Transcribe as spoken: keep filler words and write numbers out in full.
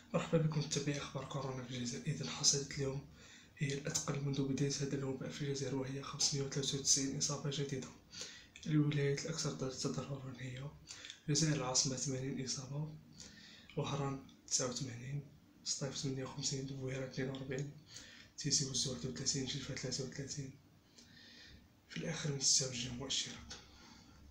مرحبا بكم متابعي أخبار كورونا في الجزائر. إذا حصلت اليوم هي الأثقل منذ بداية هذا الوباء في الجزائر، وهي خمسمائة وثلاثة وتسعين إصابة جديدة. الولايات الأكثر تضررا هي الجزائر العاصمة ثمانين إصابة، وهران تسعة وثمانين، سطيف ثمانية وخمسين، بويرة اثنين وأربعين، تيزي وزو واحد وثلاثين، جلفة ثلاثة وثلاثين. في الآخر نستوى الجميع والاشتراك.